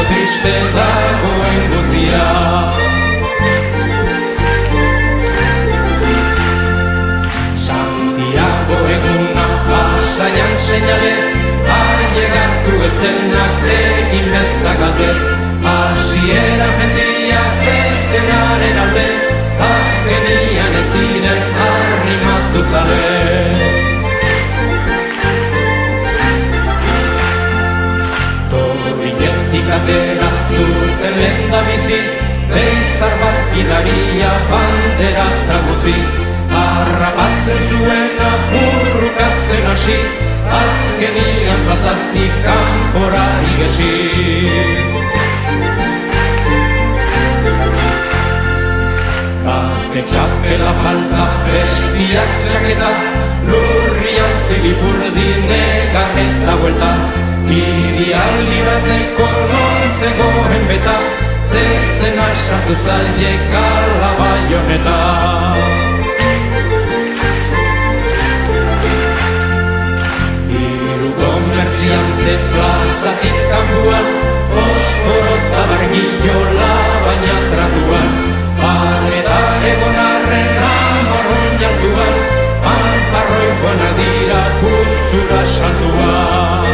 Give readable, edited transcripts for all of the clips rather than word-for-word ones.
triste dagoen guzia. Santiago eguna pasaian seinale, ailegatu ez denak egin bezagate, hasiera jendia zezenaren alde, azkenian ez ziren arrimatu zale. Atera zuten lenda bizi, beizar bat gidaria bandera taguzi, harrapatzen zuen apurrukatzen hasi, azkenian plazatik kanpora igesi. Bate txapela falta, bestiak txaketa, lurrian zilipurdi negarreta buelta, ideal libratzeko non zegoen beta, zezena esatu zaile kala baioneta. Hiru komerziante plazatik kanpuan, fosforo eta bargillola baina tratuan, pareda egon arren amarron jantuan, panparroikoanak dira putzura saltuan.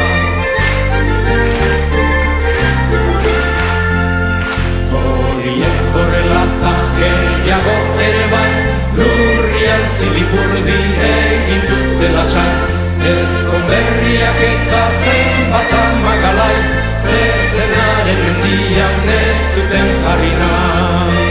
Horrelata gehiago ere bai, lurrian zilipurdi egin dute lasai, ezkonberriak eta zenbat amagalai, zezenaren mendian ez zuten jarri nahi.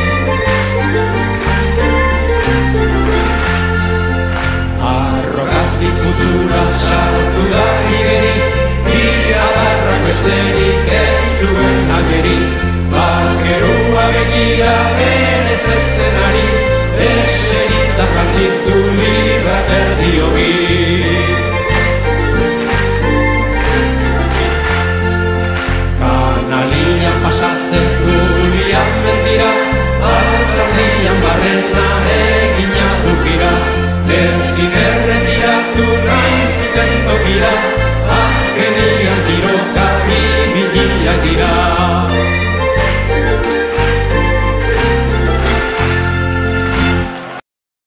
Arrogatik putzura sartu da igeri, iradarrak besterik ez zuen ageri, bakerua begira benez ezenari, eserita jantitu libra erdiogi. Kanalian pasatzen Julian mendira, altzaldian barrena egina dukira, ezin erre